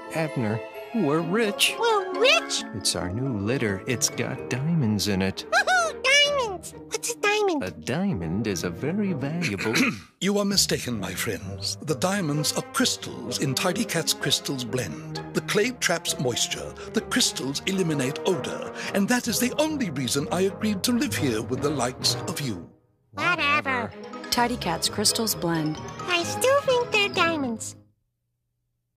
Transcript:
Abner, we're rich. We're rich? It's our new litter. It's got diamonds in it. Woohoo, diamonds! What's a diamond? A diamond is a very valuable... You are mistaken, my friends. The diamonds are crystals in Tidy Cat's Crystals Blend. The clay traps moisture, the crystals eliminate odor, and that is the only reason I agreed to live here with the likes of you. Whatever. Tidy Cat's Crystals Blend. I still think